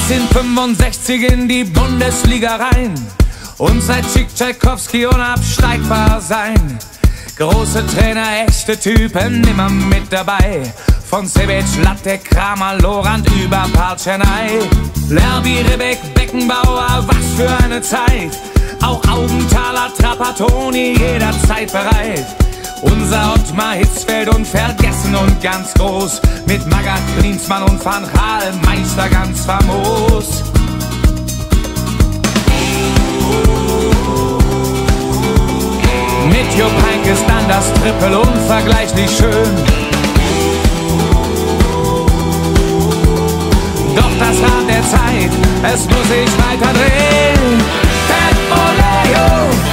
1965 in die Bundesliga rein und seit Schick Tschaikowski unabsteigbar sein. Große Trainer, echte Typen, immer mit dabei. Von Sebec, Latte, Kramer, Lorand über Partschenei. Lerby, Ribbeck, Beckenbauer, was für eine Zeit. Auch Augenthaler, Trapattoni, jederzeit bereit. Unser Ottmar Hitzfeld unvergessen und ganz groß. Mit Magath, Klinsmann und Van Gaal, Meister ganz famos. Mit Jupp Heynckes dann das Triple unvergleichlich schön. Doch das Rad der Zeit, es muss sich weiter drehen. Pep, ole, yo.